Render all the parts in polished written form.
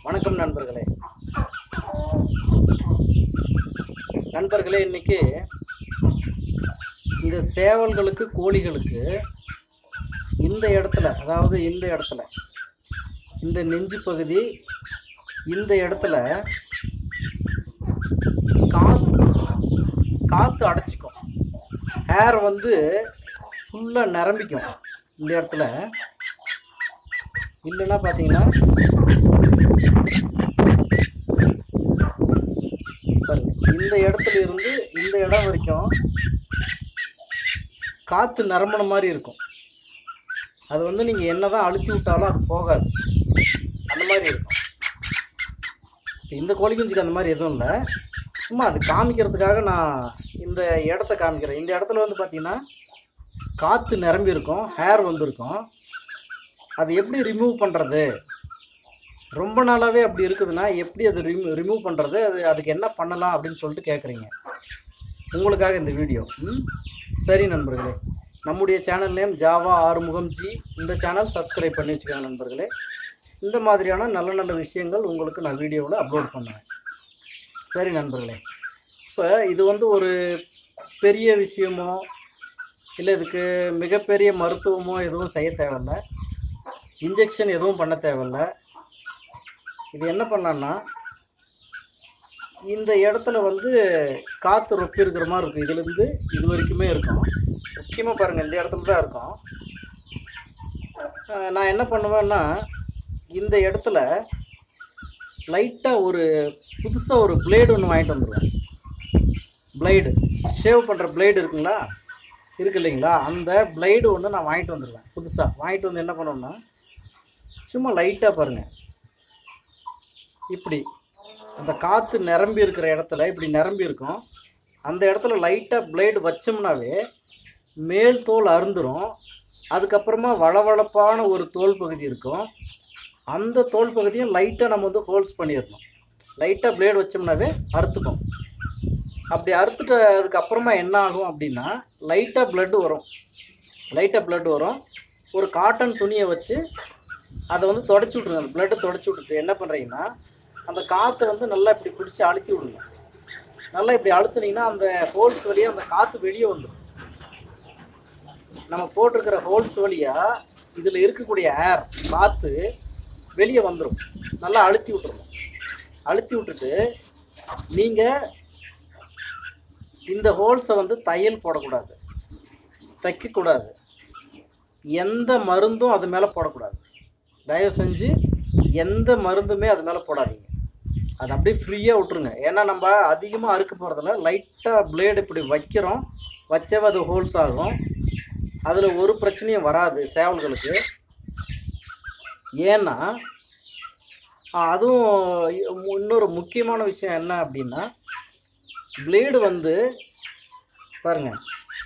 வணக்கம் நண்பர்களே. இன்னைக்கு இந்த சேவல்களுக்கு கோழிகளுக்கு இந்த இடத்துல, அதாவது இந்த இடத்துல, இந்த நெஞ்சு பகுதி, இந்த இடத்துல காற்று அடைச்சிக்கும். ஹேர் வந்து ஃபுல்லாக நிரம்பிக்கும். இந்த இடத்துல இல்லைன்னா பார்த்தீங்கன்னா இந்த இடத்துல இருந்து இந்த இடம் வரைக்கும் காற்று நிரம்பின மாதிரி இருக்கும். அது வந்து நீங்கள் என்னதான் அழுத்தி விட்டாலும் அது போகாது, அந்த மாதிரி இருக்கும். இந்த கோழி குஞ்சுக்கு அந்த மாதிரி எதுவும் இல்லை, சும்மா அது காமிக்கிறதுக்காக நான் இந்த இடத்த காமிக்கிறேன். இந்த இடத்துல வந்து பார்த்தீங்கன்னா காற்று நிரம்பி இருக்கும், ஹேர் வந்துருக்கும். அது எப்படி ரிமூவ் பண்ணுறது? ரொம்ப நாளாகவே அப்படி இருக்குதுன்னா எப்படி அது ரிமூவ் பண்ணுறது, அதுக்கு என்ன பண்ணலாம் அப்படின்னு சொல்லிட்டு கேட்குறீங்க. உங்களுக்காக இந்த வீடியோ. சரி நண்பர்களே, நம்முடைய channel name Java Arumugam ji. இந்த சேனல் சப்ஸ்கிரைப் பண்ணி வச்சுக்கோங்க நண்பர்களே. இந்த மாதிரியான நல்ல நல்ல விஷயங்கள் உங்களுக்கு நான் வீடியோவில் அப்லோட் பண்ணுவேன். சரி நண்பர்களே, இப்போ இது வந்து ஒரு பெரிய விஷயமோ இல்லை இதுக்கு மிகப்பெரிய மருத்துவமோ எதுவும் செய்ய தேவையில்லை, இன்ஜெக்ஷன் எதுவும் பண்ண தேவையில்லை. இது என்ன பண்ணலான்னா, இந்த இடத்துல வந்து காற்று ரொப்பி இருக்கிற மாதிரி இருக்கும். இதுலேருந்து இது வரைக்குமே இருக்கும். முக்கியமாக பாருங்கள், இந்த இடத்துல தான் இருக்கும். நான் என்ன பண்ணுவேன்னா, இந்த இடத்துல லைட்டாக ஒரு புதுசாக ஒரு பிளேடு ஒன்று வாங்கிட்டு வந்துடுவேன். பிளேடு, ஷேவ் பண்ணுற பிளேடு இருக்குங்களா, இருக்கு இல்லைங்களா, அந்த பிளேடு ஒன்று நான் வாங்கிட்டு வந்துடுவேன். புதுசாக வாங்கிட்டு வந்து என்ன பண்ணுவேன்னா, சும்மா லைட்டாக பாருங்கள், இப்படி அந்த காற்று நிரம்பி இருக்கிற இடத்துல இப்படி நிரம்பி இருக்கும். அந்த இடத்துல லைட்டாக பிளேடு வச்சோம்னாவே மேல் தோல் அருந்துரும். அதுக்கப்புறமா வளவளப்பான ஒரு தோல் பகுதி இருக்கும். அந்த தோல் பகுதியும் லைட்டாக நம்ம வந்து ஹோல்ஸ் பண்ணிடணும். லைட்டாக பிளேடு வச்சோம்னாவே அறுத்துக்கும். அப்படி அறுத்துட்டு அதுக்கப்புறமா என்ன ஆகும் அப்படின்னா, லைட்டாக பிளட்டு வரும். ஒரு காட்டன் துணியை வச்சு அதை வந்து தொடச்சி விட்ருங்க. அந்த பிளட்டை தொடச்சி விட்டுட்டு என்ன பண்ணுறீங்கன்னா, அந்த காற்றை வந்து நல்லா இப்படி பிடிச்சி அழுத்தி விடுங்க. நல்லா இப்படி அழுத்துனீங்கன்னா அந்த ஹோல்ஸ் வழியாக அந்த காற்று வெளியே வந்துடும். நம்ம போட்டிருக்கிற ஹோல்ஸ் வழியாக இதில் இருக்கக்கூடிய ஏர், காற்று வெளியே வந்துடும். நல்லா அழுத்தி விட்டுருணும். அழுத்தி விட்டுட்டு நீங்கள் இந்த ஹோல்ஸை வந்து தையல் போடக்கூடாது, தைக்கக்கூடாது, எந்த மருந்தும் அது மேலே போடக்கூடாது. தயவு செஞ்சு எந்த மருந்துமே அது மேலே போடாதீங்க. அது அப்படியே ஃப்ரீயாக விட்டுருங்க. ஏன்னா நம்ம அதிகமாக அறுக்க போகிறதில்ல, லைட்டாக பிளேடு இப்படி வைக்கிறோம், வச்சவே அது ஹோல்ஸ் ஆகும். அதில் ஒரு பிரச்சனையும் வராது சேவல்களுக்கு. ஏன்னா அதுவும் இன்னொரு முக்கியமான விஷயம் என்ன அப்படின்னா, பிளேடு வந்து பாருங்கள்,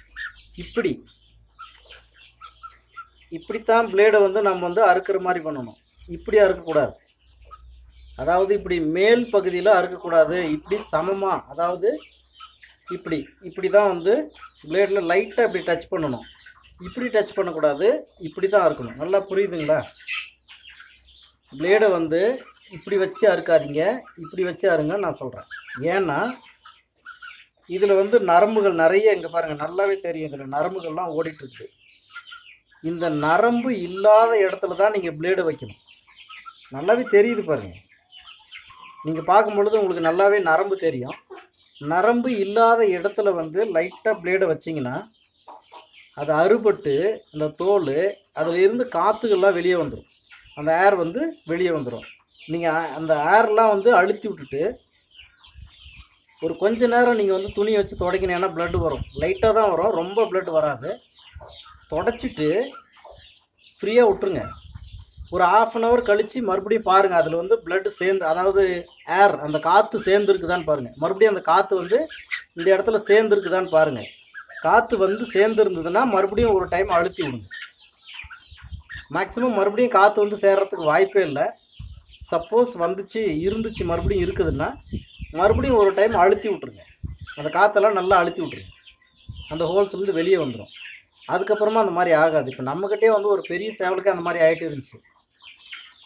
இப்படித்தான் பிளேடை வந்து நம்ம வந்து அறுக்கிற மாதிரி பண்ணணும். இப்படி அறுக்கக்கூடாது, அதாவது இப்படி மேல் பகுதியில் அறுக்கக்கூடாது. இப்படி சமமாக, அதாவது இப்படி தான் வந்து பிளேடில் லைட்டாக இப்படி டச் பண்ணணும். இப்படி டச் பண்ணக்கூடாது, இப்படி தான் அறுக்கணும். நல்லா புரியுதுங்களா? பிளேடை வந்து இப்படி வச்சு அறுக்காதீங்க, இப்படி வச்சு அறுங்கன்னு நான் சொல்கிறேன். ஏன்னா இதில் வந்து நரம்புகள் நிறைய, இங்கே பாருங்கள், நல்லாவே தெரியும், இதில் நரம்புகள்லாம் ஓடிட்டுருக்கு. இந்த நரம்பு இல்லாத இடத்துல தான் நீங்கள் பிளேடு வைக்கணும். நல்லாவே தெரியுது பாருங்கள், நீங்கள் பார்க்கும் பொழுது உங்களுக்கு நல்லாவே நரம்பு தெரியும். நரம்பு இல்லாத இடத்துல வந்து லைட்டாக பிளேடை வச்சிங்கன்னா அது அறுபட்டு அந்த தோல், அதில் இருந்து காற்றுகள்லாம் வெளியே வந்துடும். அந்த ஏர் வந்து வெளியே வந்துடும். நீங்கள் அந்த ஏர்லாம் வந்து அழுத்தி விட்டுட்டு ஒரு கொஞ்ச நேரம் நீங்கள் வந்து துணி வச்சு துடைக்கணும்னா பிளட்டு வரும். லைட்டாக தான் வரும், ரொம்ப பிளட் வராது. தொடச்சிட்டு ஃப்ரீயாக விட்டுருங்க. ஒரு ½ அன் ஹவர் கழித்து மறுபடியும் பாருங்கள், அதில் வந்து பிளட்டு சேர்ந்து, அதாவது ஏர், அந்த காற்று சேர்ந்துருக்குதான்னு பாருங்கள். மறுபடியும் அந்த காற்று வந்து இந்த இடத்துல சேர்ந்துருக்குதான்னு பாருங்கள். காற்று வந்து சேர்ந்துருந்ததுன்னா மறுபடியும் ஒரு டைம் அழுத்தி விடுங்க. மேக்ஸிமம் மறுபடியும் காற்று வந்து சேர்கிறதுக்கு வாய்ப்பே இல்லை. சப்போஸ் இருந்துச்சு மறுபடியும் இருக்குதுன்னா மறுபடியும் ஒரு டைம் அழுத்தி விட்ருங்க. அந்த காற்றெல்லாம் நல்லா அழுத்தி விட்ருங்க, அந்த ஹோல்ஸ்லேருந்து வெளியே வந்துடும். அதுக்கப்புறமா அந்த மாதிரி ஆகாது. இப்போ நம்மக்கிட்டே வந்து ஒரு பெரிய சேவலுக்கு அந்த மாதிரி ஆகிட்டு இருந்துச்சு.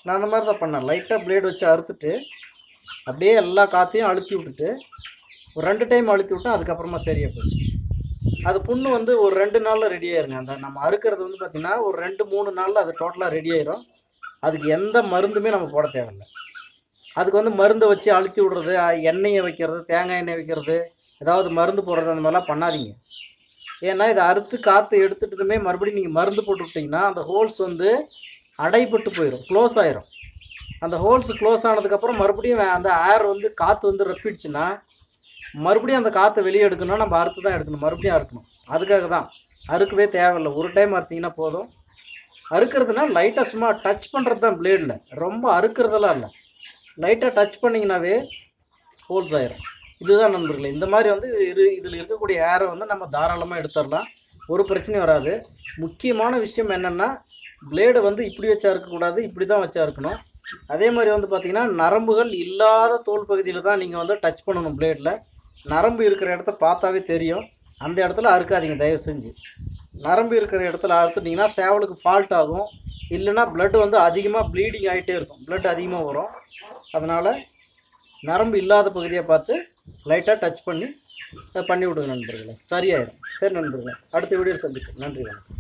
நான் அந்த மாதிரி தான் பண்ணேன். லைட்டாக பிளேடு வச்சு அறுத்துட்டு அப்படியே எல்லா காற்றையும் அழுத்தி விட்டுட்டு ஒரு 2 டைம் அழுத்தி விட்டேன். அதுக்கப்புறமா சரியாக போச்சு. அது புண்ணு வந்து ஒரு 2 நாளில் ரெடி ஆயிருங்க. அந்த நம்ம அறுக்கிறது வந்து பார்த்திங்கன்னா ஒரு 2-3 நாளில் அது டோட்டலாக ரெடி ஆயிரும். அதுக்கு எந்த மருந்துமே நம்ம போட தேவையில்லை. அதுக்கு வந்து மருந்தை வச்சு அழுத்தி விடுறது, எண்ணெயை வைக்கிறது, தேங்காய் எண்ணெய் வைக்கிறது, ஏதாவது மருந்து போடுறது அந்த மாதிரிலாம் பண்ணாதீங்க. ஏன்னா இதை அறுத்து காற்று எடுத்துட்டதுமே மறுபடியும் நீங்கள் மருந்து போட்டு விட்டிங்கன்னா அந்த ஹோல்ஸ் வந்து அடைபட்டு போயிடும், க்ளோஸ் ஆயிரும். அந்த ஹோல்ஸ் க்ளோஸ் ஆனதுக்கப்புறம் மறுபடியும் அந்த ஏர் வந்து காற்று வந்து ரப்பிடுச்சுன்னா மறுபடியும் அந்த காற்றை வெளியே எடுக்கணும்னா நம்ம அறுத்து தான் எடுக்கணும், மறுபடியும் அறுக்கணும். அதுக்காக தான் அறுக்கவே தேவையில்லை. ஒரு டைம் அறுத்திங்கன்னா போதும். அறுக்கிறதுனா லைட்டாக சும்மா டச் பண்ணுறது தான் பிளேடில், ரொம்ப அறுக்கிறதெல்லாம் இல்லை. லைட்டாக டச் பண்ணிங்கனாவே ஹோல்ஸ் ஆயிரும். இதுதான் நண்பர்களே. இந்த மாதிரி வந்து இதில் இருக்கக்கூடிய ஏரை வந்து நம்ம தாராளமாக எடுத்துடலாம், ஒரு பிரச்சனையும் வராது. முக்கியமான விஷயம் என்னென்னா பிளேடை வந்து இப்படி வச்சா இருக்கக்கூடாது, இப்படி தான் வச்சா இருக்கணும். அதே மாதிரி வந்து பார்த்திங்கன்னா நரம்புகள் இல்லாத தோல் பகுதியில் தான் நீங்கள் வந்து டச் பண்ணணும் பிளேடில். நரம்பு இருக்கிற இடத்த பார்த்தாவே தெரியும், அந்த இடத்துல அறுக்காதீங்க தயவு செஞ்சு. நரம்பு இருக்கிற இடத்துல அறுத்துட்டிங்கன்னா சேவலுக்கு ஃபால்ட் ஆகும், இல்லைன்னா பிளட் வந்து அதிகமாக ப்ளீடிங் ஆகிட்டே இருக்கும், பிளட் அதிகமாக வரும். அதனால் நரம்பு இல்லாத பகுதியை பார்த்து லைட்டாக டச் பண்ணி விடுங்க நண்பர்களே, சரியாயிடும். சரி நண்பர்களே, அடுத்த வீடியோவில் சந்திப்போம். நன்றி, வணக்கம்.